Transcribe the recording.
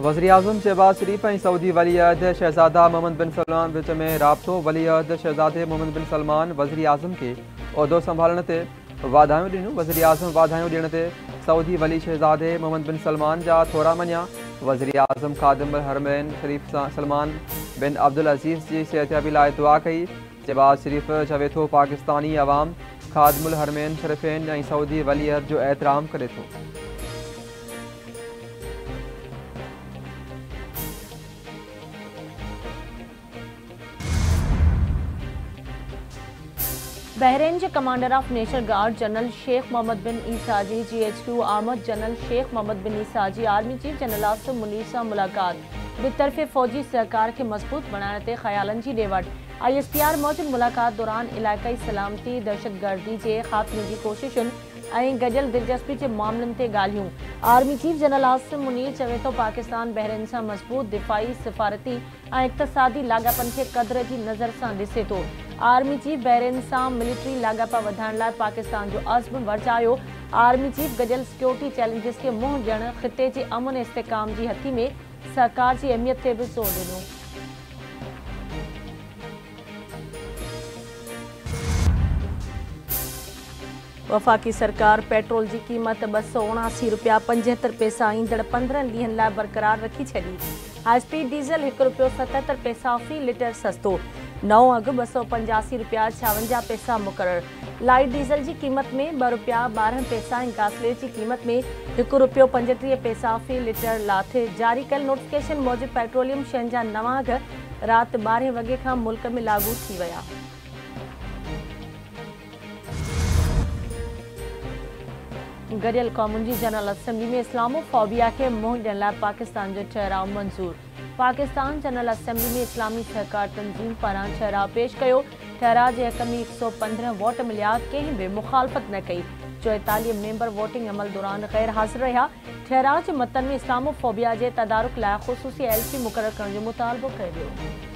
वज़ीर आज़म शहबाज शरीफ ऐं सऊदी वली अहद शहज़ादा मोहम्मद बिन सलमान विच में राब्तो। वली अहद शहज़ादे मोहम्मद बिन सलमान वज़ीर आज़म के उहिदो संभालण ते वाधायूं ॾिनियूं। वज़ीर आज़म वाधायूं ॾियण ते सऊदी वली शहज़ादे मोहम्मद बिन सलमान जा थोरा मञिया। वज़ीर आज़म ख़ादिमुल हरमैन शरीफ सलमान बिन अब्दुल अज़ीज़ जी सिहतयाबी लाइ दुआ कई। शहबाज शरीफ चवे थो पाकिस्तानी अवाम ख़ादिमुल हरमैन शरीफ़ैन ऐं सऊदी वली अहद जो एहतराम करे थो। बहरीन के commander of national guard general Sheikh Mohammed bin Isa जी GHQ आमद general Sheikh Mohammed bin Isa जी army chief general Asim Munir सां मुलाकात। बितरफ़े फौजी सहकार के मजबूत बनाने ते ख़यालन जी ॾेवट। ISPR मौजूद मुलाकात दौरान इलाक़ाई सलामती दहशतगर्दी के खात्मे की कोशिशुनि ऐं गडियल दिलचस्पी के मामलन ते ॻाल्हियूं। Army chief general Asim Munir चवे तो पाकिस्तान बहरीन सां मजबूत दिफ़ाई सिफारती ऐं इक़्तिसादी लाॻापन के क़द्र जी नज़र सां ॾिसे थो। आर्मी चीफ बहरीन सां मिलिट्री लाॻापा वधाइण लाइ पाकिस्तान जो अज़्म वरचायो। आर्मी चीफ गडियल सिक्योरिटी चैलेंजिस के मुंहुं ॾियण ख़िते जे अमन इस्तेकाम जी हथी में सरकार की अहमियत ते भी ज़ोर ॾिनो। वफ़ाक़ी सरकार पेट्रोल की क़ीमत 279 रुपया 75 पैसा ईंदड़ 15 ॾींहनि लाइ बरक़रार रखी छॾी। हाई स्पीड डीज़ल 1 रुपयो 77 पैसा फ़ी लीटर सस्तो। नओं अघु 285 रुपया 56 पैसा मुक़रर। लाइट डीज़ल की कीमत में 2 रुपया 12 पैसा ऐं गासलेट की कीमत में 1 रुपयो 35 पैसा फ़ी लीटर लाथे। जारी कल नोटिफिकेशन मूजिब पेट्रोलियम शयुनि जा नवां अघ रात 12 वॻे खां मुल्क में लागू थी विया। गडियल क़ौमुनि जी जनरल असेंबली में इस्लामोफोबिया के मुंहुं ॾियण लाइ पाकिस्तान जो ठहराव मंज़ूर। पाकिस्तान जनरल असेंबली में इस्लामी सहकार तंज़ीम पारां ठहराव पेश कयो। ठहराव के हक़ में 115 वोट मिलिया। कंहिं भी मुखालफ़त न कई। 44 मेंबर वोटिंग अमल दौरान गैर हाज़िर रहा। ठहराव के मतन में इस्लामोफोबिया के तदारुक लाइ ख़ुसूसी LC मुक़रर करण जो मुतालबो कयो वियो।